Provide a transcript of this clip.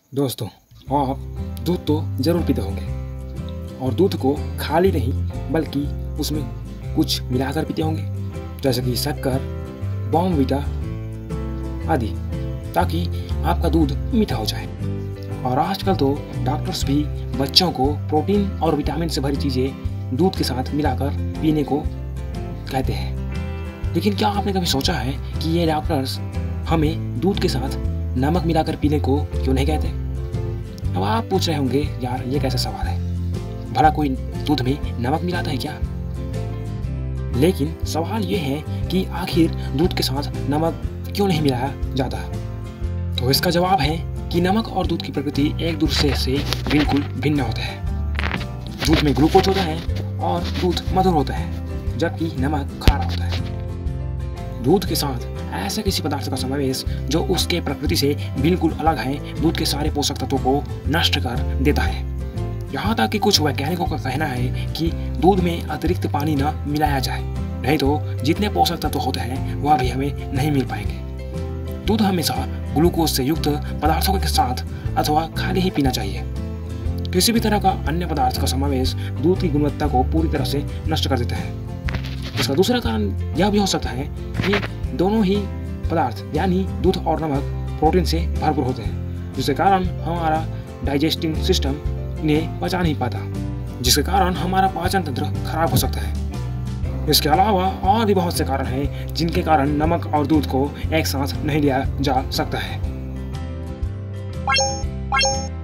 दोस्तों, आप दूध तो ज़रूर पीते होंगे और दूध को खाली नहीं बल्कि उसमें कुछ मिलाकर पीते होंगे, जैसे कि शक्कर, बॉर्नवीटा आदि, ताकि आपका दूध मीठा हो जाए। और आजकल तो डॉक्टर्स भी बच्चों को प्रोटीन और विटामिन से भरी चीज़ें दूध के साथ मिलाकर पीने को कहते हैं। लेकिन क्या आपने कभी सोचा है कि ये डॉक्टर्स हमें दूध के साथ नमक मिलाकर पीने को क्यों नहीं कहते? अब आप पूछ रहे होंगे, यार ये कैसा सवाल है, भला कोई दूध में नमक मिलाता है क्या? लेकिन सवाल ये है कि आखिर दूध के साथ नमक क्यों नहीं मिलाया जाता? तो इसका जवाब है कि नमक और दूध की प्रकृति एक दूसरे से बिल्कुल भिन्न होते हैं। दूध में ग्लूकोज होता है और दूध मधुर होता है, जबकि नमक खारा होता है। दूध के साथ ऐसे किसी पदार्थ का समावेश जो उसके प्रकृति से बिल्कुल अलग है, दूध के सारे पोषक तत्वों को नष्ट कर देता है। यहाँ तक कि कुछ वैज्ञानिकों का कहना है कि दूध में अतिरिक्त पानी न मिलाया जाए, नहीं तो जितने पोषक तत्व होते हैं वह भी हमें नहीं मिल पाएंगे। दूध हमेशा ग्लूकोज से युक्त पदार्थों के साथ अथवा खाली ही पीना चाहिए। किसी भी तरह का अन्य पदार्थ का समावेश दूध की गुणवत्ता को पूरी तरह से नष्ट कर देता है। इसका दूसरा कारण यह भी हो सकता है कि दोनों ही पदार्थ यानी दूध और नमक प्रोटीन से भरपूर होते हैं, जिसके कारण हमारा डाइजेस्टिंग सिस्टम इन्हें पचा नहीं पाता, जिसके कारण हमारा पाचन तंत्र खराब हो सकता है। इसके अलावा और भी बहुत से कारण हैं जिनके कारण नमक और दूध को एक साथ नहीं लिया जा सकता है।